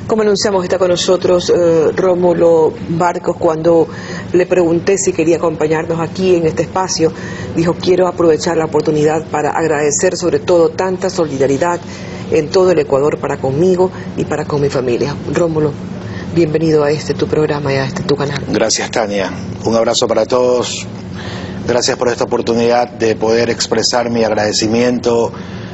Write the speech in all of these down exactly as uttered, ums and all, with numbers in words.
Como anunciamos, está con nosotros eh, Rómulo Barcos. Cuando le pregunté si quería acompañarnos aquí en este espacio, dijo: quiero aprovechar la oportunidad para agradecer sobre todo tanta solidaridad en todo el Ecuador para conmigo y para con mi familia. Rómulo, bienvenido a este tu programa y a este tu canal. Gracias, Tania. Un abrazo para todos. Gracias por esta oportunidad de poder expresar mi agradecimiento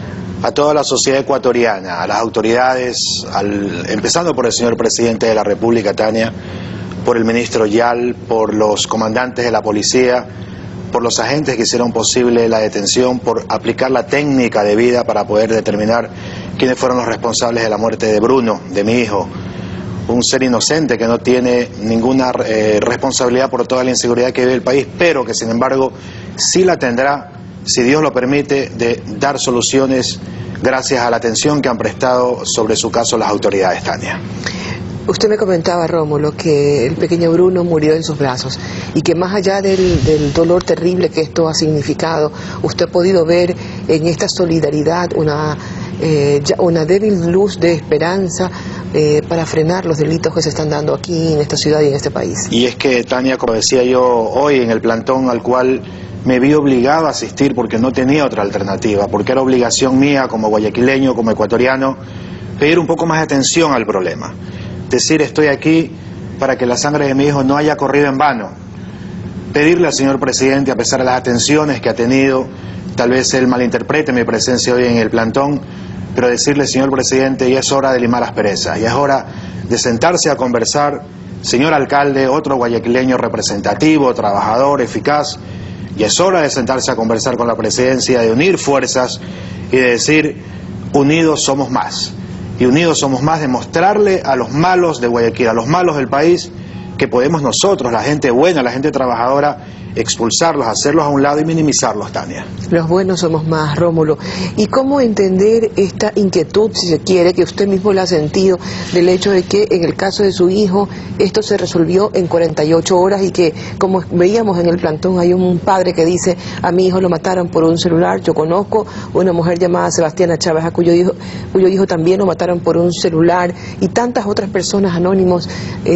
a toda la sociedad ecuatoriana, a las autoridades, al, empezando por el señor presidente de la República, Tania, por el ministro Yal, por los comandantes de la policía, por los agentes que hicieron posible la detención, por aplicar la técnica debida para poder determinar quiénes fueron los responsables de la muerte de Bruno, de mi hijo, un ser inocente que no tiene ninguna eh, responsabilidad por toda la inseguridad que vive el país, pero que sin embargo sí la tendrá, si Dios lo permite, de dar soluciones gracias a la atención que han prestado sobre su caso las autoridades, Tania. Usted me comentaba, Rómulo, que el pequeño Bruno murió en sus brazos y que más allá del, del dolor terrible que esto ha significado, usted ha podido ver en esta solidaridad una, eh, una débil luz de esperanza eh, para frenar los delitos que se están dando aquí en esta ciudad y en este país. Y es que, Tania, como decía yo hoy en el plantón al cual me vi obligado a asistir porque no tenía otra alternativa, porque era obligación mía como guayaquileño, como ecuatoriano, pedir un poco más de atención al problema. Decir: estoy aquí para que la sangre de mi hijo no haya corrido en vano. Pedirle al señor presidente, a pesar de las atenciones que ha tenido, tal vez él malinterprete mi presencia hoy en el plantón, pero decirle: señor presidente, ya es hora de limar asperezas, ya es hora de sentarse a conversar. Señor alcalde, otro guayaquileño representativo, trabajador, eficaz, ya es hora de sentarse a conversar con la presidencia, de unir fuerzas y de decir: unidos somos más. Y unidos somos más, de mostrarle a los malos de Guayaquil, a los malos del país, que podemos nosotros, la gente buena, la gente trabajadora, expulsarlos, hacerlos a un lado y minimizarlos, Tania. Los buenos somos más, Rómulo. ¿Y cómo entender esta inquietud, si se quiere, que usted mismo la ha sentido, del hecho de que en el caso de su hijo esto se resolvió en cuarenta y ocho horas y que, como veíamos en el plantón, hay un padre que dice: a mi hijo lo mataron por un celular? Yo conozco una mujer llamada Sebastiana Chávez, a cuyo hijo, cuyo hijo también lo mataron por un celular, y tantas otras personas anónimos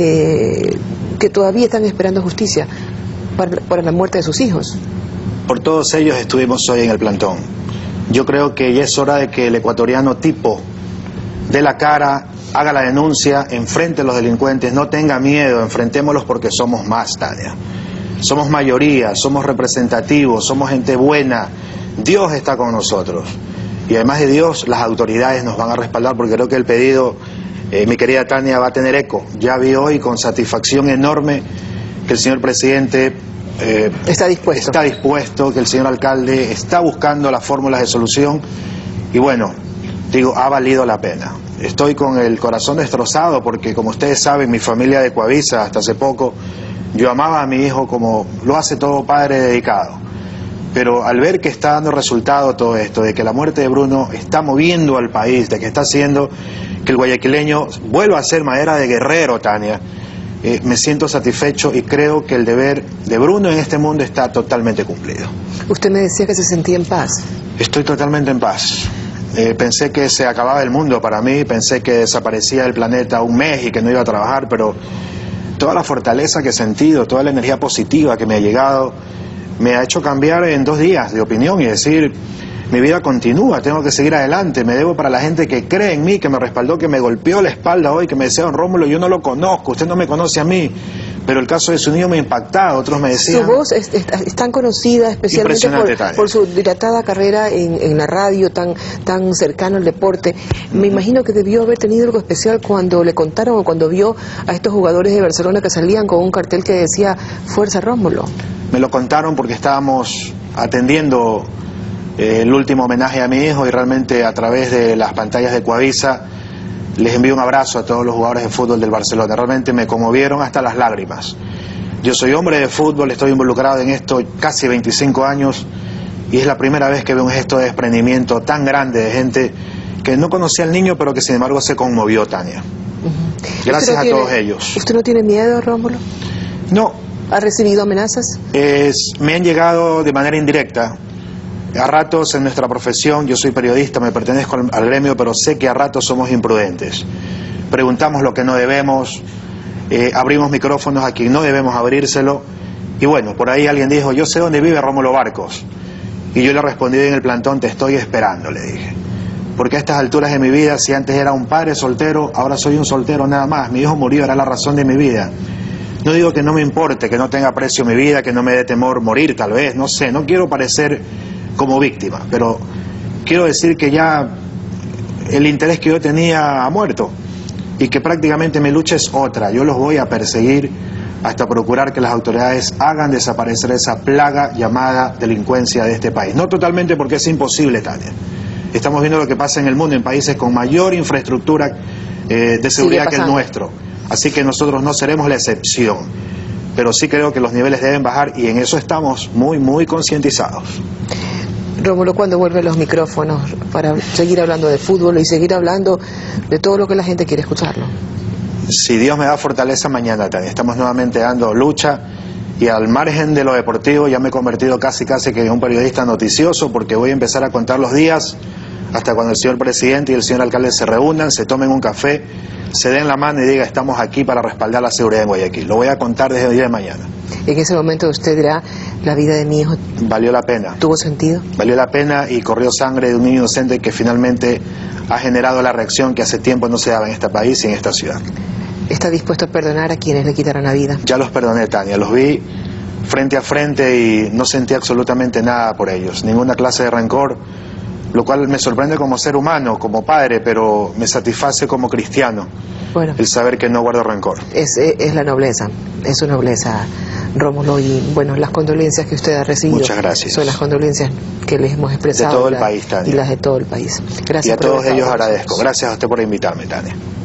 eh, que todavía están esperando justicia Para, para la muerte de sus hijos. Por todos ellos estuvimos hoy en el plantón. Yo creo que ya es hora de que el ecuatoriano tipo dé la cara, haga la denuncia, enfrente a los delincuentes, no tenga miedo, enfrentémoslos porque somos más, Tania. Somos mayoría, somos representativos, somos gente buena. Dios está con nosotros. Y además de Dios, las autoridades nos van a respaldar, porque creo que el pedido, eh, mi querida Tania, va a tener eco. Ya vi hoy con satisfacción enorme que el señor presidente eh, está dispuesto. está dispuesto, que el señor alcalde está buscando las fórmulas de solución, y bueno, digo, ha valido la pena. Estoy con el corazón destrozado porque, como ustedes saben, mi familia de Coavisa, hasta hace poco, yo amaba a mi hijo como lo hace todo padre dedicado, pero al ver que está dando resultado todo esto, de que la muerte de Bruno está moviendo al país, de que está haciendo que el guayaquileño vuelva a ser madera de guerrero, Tania, Eh, me siento satisfecho y creo que el deber de Bruno en este mundo está totalmente cumplido. Usted me decía que se sentía en paz. Estoy totalmente en paz. Eh, pensé que se acababa el mundo para mí, pensé que desaparecía del planeta un mes y que no iba a trabajar, pero toda la fortaleza que he sentido, toda la energía positiva que me ha llegado, me ha hecho cambiar en dos días de opinión y decir: mi vida continúa, tengo que seguir adelante, me debo para la gente que cree en mí, que me respaldó, que me golpeó la espalda hoy, que me decía: don Rómulo, yo no lo conozco, usted no me conoce a mí, pero el caso de su niño me ha impactado. Otros me decían... Su voz es, es, es tan conocida, especialmente por, por su dilatada carrera en, en la radio, tan, tan cercano al deporte. Me imagino que debió haber tenido algo especial cuando le contaron o cuando vio a estos jugadores de Barcelona que salían con un cartel que decía: Fuerza Rómulo. Me lo contaron porque estábamos atendiendo el último homenaje a mi hijo, y realmente a través de las pantallas de Coavisa les envío un abrazo a todos los jugadores de fútbol del Barcelona. Realmente me conmovieron hasta las lágrimas. Yo soy hombre de fútbol, estoy involucrado en esto casi veinticinco años, y es la primera vez que veo un gesto de desprendimiento tan grande de gente que no conocía al niño, pero que sin embargo se conmovió, Tania. Uh-huh. Gracias no a tiene, todos ellos. ¿Usted no tiene miedo, Rómulo? No. ¿Ha recibido amenazas? Es, me han llegado de manera indirecta. A ratos en nuestra profesión, yo soy periodista, me pertenezco al, al gremio, pero sé que a ratos somos imprudentes. preguntamos lo que no debemos, eh, abrimos micrófonos a quien no debemos abrírselo. Y bueno, por ahí alguien dijo, yo sé dónde vive Rómulo Barcos. Y yo le respondí en el plantón, te estoy esperando, le dije. Porque a estas alturas de mi vida, si antes era un padre soltero, ahora soy un soltero nada más. Mi hijo murió, era la razón de mi vida. No digo que no me importe, que no tenga precio mi vida, que no me dé temor morir tal vez, no sé, no quiero parecer como víctima, pero quiero decir que ya el interés que yo tenía ha muerto y que prácticamente mi lucha es otra. Yo los voy a perseguir hasta procurar que las autoridades hagan desaparecer esa plaga llamada delincuencia de este país. No totalmente, porque es imposible, Tania. Estamos viendo lo que pasa en el mundo, en países con mayor infraestructura eh, de seguridad que el nuestro. Así que nosotros no seremos la excepción. Pero sí creo que los niveles deben bajar y en eso estamos muy, muy concientizados. Rómulo, ¿cuándo vuelven los micrófonos para seguir hablando de fútbol y seguir hablando de todo lo que la gente quiere escucharlo? Si Dios me da fortaleza, mañana, Tania. Estamos nuevamente dando lucha y al margen de lo deportivo ya me he convertido casi casi que en un periodista noticioso, porque voy a empezar a contar los días hasta cuando el señor presidente y el señor alcalde se reúnan, se tomen un café, se den la mano y digan, estamos aquí para respaldar la seguridad en Guayaquil. Lo voy a contar desde el día de mañana. En ese momento usted dirá, la vida de mi hijo valió la pena. ¿Tuvo sentido? Valió la pena y corrió sangre de un niño inocente que finalmente ha generado la reacción que hace tiempo no se daba en este país y en esta ciudad. ¿Está dispuesto a perdonar a quienes le quitaron la vida? Ya los perdoné, Tania, los vi frente a frente y no sentí absolutamente nada por ellos, ninguna clase de rencor, lo cual me sorprende como ser humano, como padre, pero me satisface como cristiano, bueno, el saber que no guardo rencor. Es, es la nobleza, es su nobleza, Rómulo, y bueno, las condolencias que usted ha recibido. Muchas gracias. Son las condolencias que les hemos expresado. De todo el la, país, Tania. Y las de todo el país. Gracias. Y a todos ellos agradezco. Gracias a usted por invitarme, Tania.